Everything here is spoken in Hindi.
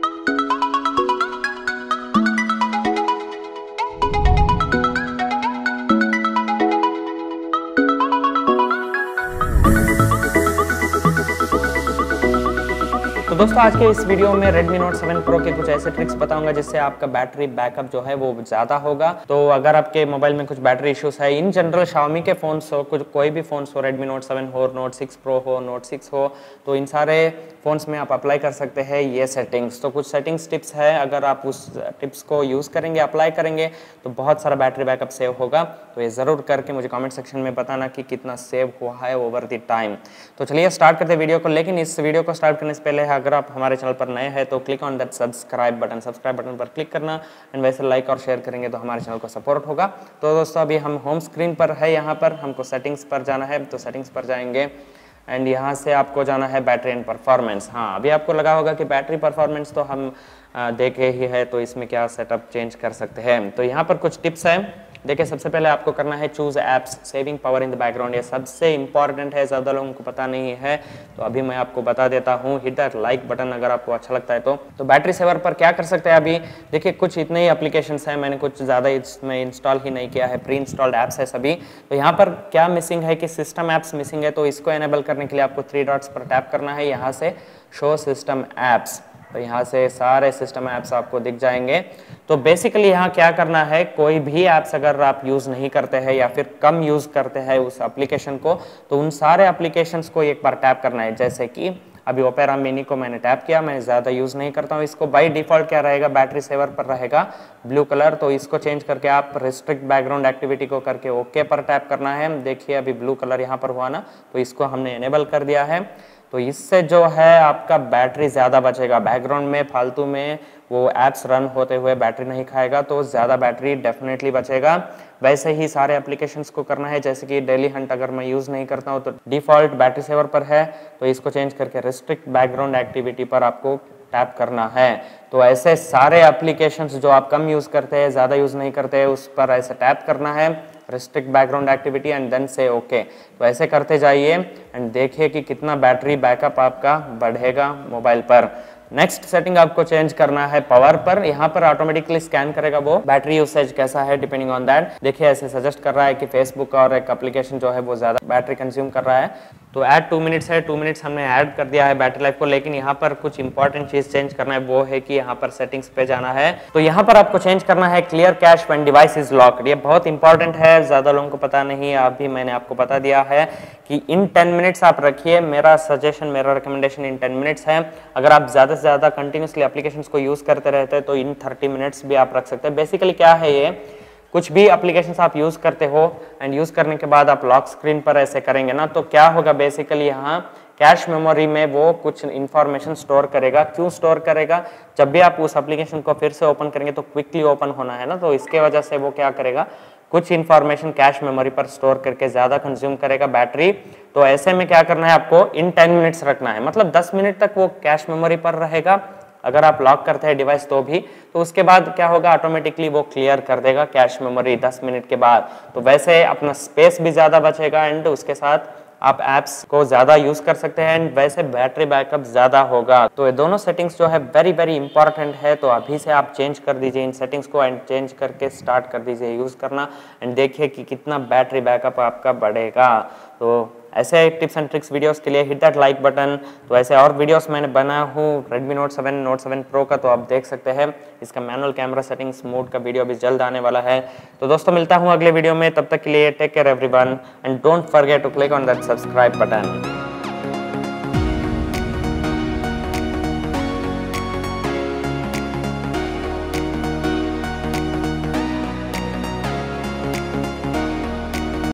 तो दोस्तों आज के इस वीडियो में Redmi Note 7 Pro के कुछ ऐसे ट्रिक्स बताऊंगा जिससे आपका बैटरी बैकअप जो है वो ज़्यादा होगा। तो अगर आपके मोबाइल में कुछ बैटरी इश्यूज है, इन जनरल Xiaomi के फ़ोन्स हो, कुछ कोई भी फ़ोन्स हो, Redmi Note 7 हो, Note 6 Pro हो, Note 6 हो, तो इन सारे फ़ोन्स में आप अप्लाई कर सकते हैं ये सेटिंग्स। तो कुछ सेटिंग्स टिप्स है, अगर आप उस टिप्स को यूज़ करेंगे, अप्लाई करेंगे तो बहुत सारा बैटरी बैकअप सेव होगा। तो ये ज़रूर करके मुझे कॉमेंट सेक्शन में बताना कि कितना सेव हुआ है ओवर द टाइम। तो चलिए स्टार्ट करते हैं वीडियो को। लेकिन इस वीडियो को स्टार्ट करने से पहले अगर आप हमारे चैनल पर नए हैं तो click on that subscribe button पर क्लिक करना एंड वैसे लाइक और शेयर करेंगे तो हमारे चैनल को सपोर्ट होगा। तो दोस्तों अभी हम होम स्क्रीन पर है, यहाँ पर हमको सेटिंग्स पर जाना है, तो सेटिंग्स पर जाएंगे एंड यहाँ से आपको जाना है बैटरी एंड परफॉर्मेंस। हाँ, अभी आपको लगा होगा कि बैटरी परफॉर्मेंस तो हम देखे ही है, तो इसमें क्या सेटअप चेंज कर सकते हैं। तो यहाँ पर कुछ टिप्स हैं। देखिए, सबसे पहले आपको करना है choose apps saving power in the background. ये सबसे इंपॉर्टेंट है, ज़्यादा लोगों को पता नहीं है, तो अभी मैं आपको बता देता हूँ। हिट दैट लाइक बटन अगर आपको अच्छा लगता है तो बैटरी सेवर पर क्या कर सकते हैं अभी देखिए, कुछ इतने ही एप्लीकेशंस हैं, मैंने कुछ ज़्यादा इसमें इंस्टॉल ही नहीं किया है, प्री इंस्टॉल्ड ऐप्स है सभी। तो यहाँ पर क्या मिसिंग है कि सिस्टम ऐप्स मिसिंग है, तो इसको एनेबल करने के लिए आपको 3 डॉट्स पर टैप करना है, यहाँ से शो सिस्टम ऐप्स। तो यहाँ से सारे सिस्टम ऐप्स आपको दिख जाएंगे। तो बेसिकली यहाँ क्या करना है, कोई भी ऐप्स अगर आप यूज़ नहीं करते हैं या फिर कम यूज़ करते हैं उस एप्लीकेशन को, तो उन सारे एप्लीकेशंस को एक बार टैप करना है। जैसे कि अभी ओपेरा मिनी को मैंने टैप किया, मैं ज़्यादा यूज़ नहीं करता हूँ इसको। बाय डिफ़ॉल्ट क्या रहेगा, बैटरी सेवर पर रहेगा ब्लू कलर, तो इसको चेंज करके आप रिस्ट्रिक्ट बैकग्राउंड एक्टिविटी को करके ओके पर टैप करना है। देखिए अभी ब्लू कलर यहाँ पर हुआ ना, तो इसको हमने इनेबल कर दिया है। तो इससे जो है आपका बैटरी ज़्यादा बचेगा, बैकग्राउंड में फालतू में वो ऐप्स रन होते हुए बैटरी नहीं खाएगा, तो ज़्यादा बैटरी डेफिनेटली बचेगा। वैसे ही सारे एप्लीकेशंस को करना है, जैसे कि डेली हंट अगर मैं यूज़ नहीं करता हूँ तो डिफ़ॉल्ट बैटरी सेवर पर है, तो इसको चेंज करके रिस्ट्रिक्ट बैकग्राउंड एक्टिविटी पर आपको टैप करना है। तो ऐसे सारे एप्लीकेशंस जो आप कम यूज़ करते हैं, ज़्यादा यूज़ नहीं करते हैं, उस पर ऐसे टैप करना है, restrict background activity and then say okay. तो ऐसे करते जाइए एंड देखिए कि कितना बैटरी बैकअप आपका बढ़ेगा मोबाइल पर। नेक्स्ट सेटिंग आपको चेंज करना है पावर पर। यहाँ पर ऑटोमेटिकली स्कैन करेगा वो बैटरी यूसेज कैसा है डिपेंडिंग ऑन दैट। देखिए ऐसे सजेस्ट कर रहा है कि फेसबुक और एक एप्लीकेशन जो है वो ज़्यादा बैटरी कंज्यूम कर रहा है, तो ऐड 2 मिनट्स है, 2 मिनट्स हमने ऐड कर दिया है बैटरी लाइफ को। लेकिन यहाँ पर कुछ इंपॉर्टेंट चीज़ चेंज करना है, वो है कि यहाँ पर सेटिंग्स पे जाना है। तो यहाँ पर आपको चेंज करना है clear cache when device is locked. ये बहुत इंपॉर्टेंट है, ज़्यादा लोगों को पता नहीं है, अभी मैंने आपको बता दिया है कि इन 10 मिनट्स आप रखिए। मेरा सजेशन, मेरा रिकमेंडेशन इन 10 मिनट्स है। अगर आप ज़्यादा से ज़्यादा कंटिन्यूसली एप्लीकेशंस को यूज़ करते रहते हैं तो इन 30 मिनट्स भी आप रख सकते हैं। बेसिकली क्या है ये, कुछ भी एप्लीकेशंस आप यूज़ करते हो एंड यूज़ करने के बाद आप लॉक स्क्रीन पर ऐसे करेंगे ना, तो क्या होगा बेसिकली यहाँ कैश मेमोरी में वो कुछ इन्फॉर्मेशन स्टोर करेगा। क्यों स्टोर करेगा, जब भी आप उस एप्लीकेशन को फिर से ओपन करेंगे तो क्विकली ओपन होना है ना, तो इसके वजह से वो क्या करेगा, कुछ इन्फॉर्मेशन कैश मेमोरी पर स्टोर करके ज़्यादा कंज्यूम करेगा बैटरी। तो ऐसे में क्या करना है, आपको इन 10 मिनट्स रखना है, मतलब 10 मिनट तक वो कैश मेमोरी पर रहेगा अगर आप लॉक करते हैं डिवाइस तो भी। तो उसके बाद क्या होगा, ऑटोमेटिकली वो क्लियर कर देगा कैश मेमोरी 10 मिनट के बाद। तो वैसे अपना स्पेस भी ज़्यादा बचेगा एंड उसके साथ आप ऐप्स को ज़्यादा यूज़ कर सकते हैं एंड वैसे बैटरी बैकअप ज़्यादा होगा। तो ये दोनों सेटिंग्स जो है वेरी इंपॉर्टेंट है। तो अभी से आप चेंज कर दीजिए इन सेटिंग्स को एंड चेंज करके स्टार्ट कर दीजिए यूज़ करना एंड देखिए कि कितना बैटरी बैकअप आपका बढ़ेगा। तो ऐसे टिप्स एंड ट्रिक्स वीडियोस के लिए हिट दैट लाइक बटन। तो ऐसे और वीडियोस मैंने बनाया हूँ Redmi Note 7, Note 7 Pro का, तो आप देख सकते हैं। इसका मैनुअल कैमरा सेटिंग्स मोड का वीडियो भी जल्द आने वाला है। तो दोस्तों मिलता हूँ अगले वीडियो में, तब तक के लिए take care everyone and don't forget to click on that subscribe button.